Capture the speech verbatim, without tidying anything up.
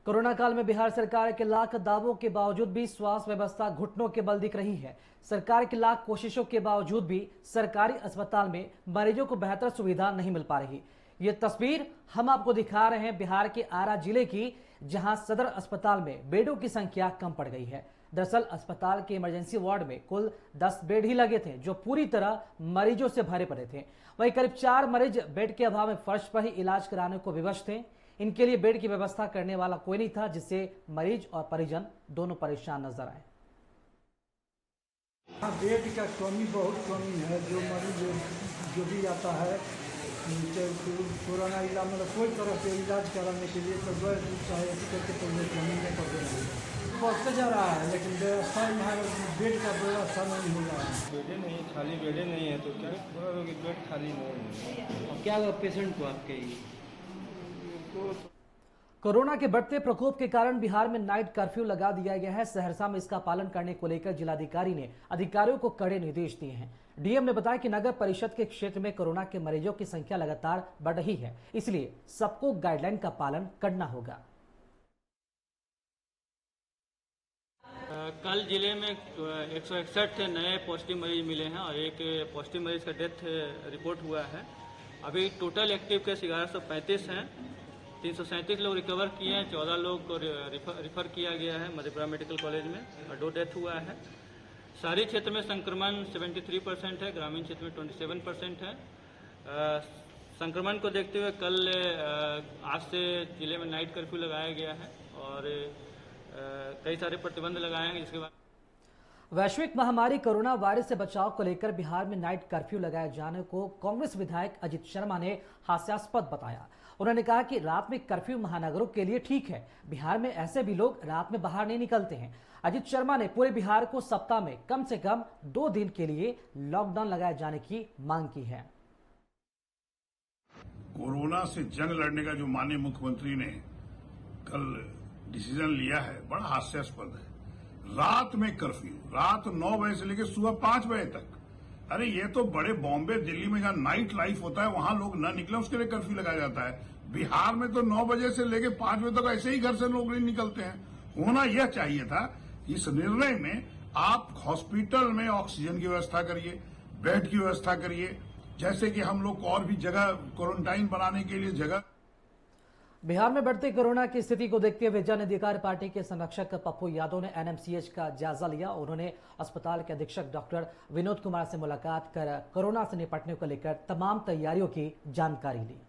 Corona काल में बिहार सरकार के लाख दावों के बावजूद भी स्वास्थ्य व्यवस्था घुटनों के बल दिख रही है। सरकार की लाख कोशिशों के बावजूद भी सरकारी अस्पताल में मरीजों को बेहतर सुविधा नहीं मिल पा रही। ये तस्वीर हम आपको दिखा रहे हैं बिहार के आरा जिले की, जहां सदर अस्पताल में बेडों की संख्या कम पड़ गई है। दरअसल अस्पताल के इमरजेंसी वार्ड में कुल दस बेड ही लगे थे, जो पूरी तरह मरीजों से भरे पड़े थे। वहीं करीब चार मरीज बेड के अभाव में फर्श पर ही इलाज कराने को विवश थे। इनके लिए बेड की व्यवस्था करने वाला कोई नहीं था, जिससे मरीज और परिजन दोनों परेशान नजर आए। बेड का कमी बहुत कमी है। जो मरीज जो भी आता है कोरोना इलाज मतलब कोई तरह से इलाज कराने के लिए तो चाहे करके तो कमी में कर रहे हैं। बढ़ते जा रहा है, लेकिन व्यवस्था यहाँ बेड का व्यवस्था नहीं हो रहा है। बेडे नहीं, खाली बेडे नहीं है तो क्या बेड खाली नहीं है। क्या पेशेंट को आपके कोरोना के बढ़ते प्रकोप के कारण बिहार में नाइट कर्फ्यू लगा दिया गया है। सहरसा में इसका पालन करने को लेकर जिलाधिकारी ने अधिकारियों को कड़े निर्देश दिए हैं। डीएम ने बताया कि नगर परिषद के क्षेत्र में कोरोना के मरीजों की संख्या लगातार बढ़ रही है, इसलिए सबको गाइडलाइन का पालन करना होगा। कल जिले में एक सौ इकसठ नए पॉजिटिव मरीज मिले हैं और एक पॉजिटिव मरीज का डेथ रिपोर्ट हुआ है। अभी टोटल एक्टिव केस ग्यारह सौ पैंतीस हैं। तीन सौ सैंतीस लोग रिकवर किए हैं, चौदह लोग को रिफर, रिफर किया गया है मधेपुरा मेडिकल कॉलेज में और दो डेथ हुआ है। शहरी क्षेत्र में संक्रमण तिहत्तर परसेंट है, ग्रामीण क्षेत्र में सत्ताईस परसेंट है। आ, संक्रमण को देखते हुए कल आ, आज से जिले में नाइट कर्फ्यू लगाया गया है और आ, कई सारे प्रतिबंध लगाए हैं। जिसके बाद वैश्विक महामारी कोरोना वायरस से बचाव को लेकर बिहार में नाइट कर्फ्यू लगाए जाने को कांग्रेस विधायक अजित शर्मा ने हास्यास्पद बताया। उन्होंने कहा कि रात में कर्फ्यू महानगरों के लिए ठीक है, बिहार में ऐसे भी लोग रात में बाहर नहीं निकलते हैं। अजित शर्मा ने पूरे बिहार को सप्ताह में कम से कम दो दिन के लिए लॉकडाउन लगाए जाने की मांग की है। कोरोना से जंग लड़ने का जो माननीय मुख्यमंत्री ने कल डिसीजन लिया है, बड़ा हास्यास्पद है। रात में कर्फ्यू, रात नौ बजे से लेकर सुबह पांच बजे तक। अरे ये तो बड़े बॉम्बे दिल्ली में जहां नाइट लाइफ होता है वहां लोग न निकले उसके लिए कर्फ्यू लगाया जाता है। बिहार में तो नौ बजे से लेकर पांच बजे तक ऐसे ही घर से लोग नहीं निकलते हैं। होना यह चाहिए था, इस निर्णय में आप हॉस्पिटल में ऑक्सीजन की व्यवस्था करिए, बेड की व्यवस्था करिए, जैसे कि हम लोग और भी जगह क्वारंटाइन बनाने के लिए जगह। बिहार में बढ़ते कोरोना की स्थिति को देखते हुए जन अधिकार पार्टी के संरक्षक पप्पू यादव ने एनएमसीएच का जायजा लिया। उन्होंने अस्पताल के अधीक्षक डॉक्टर विनोद कुमार से मुलाकात कर कोरोना से निपटने को लेकर तमाम तैयारियों की जानकारी ली।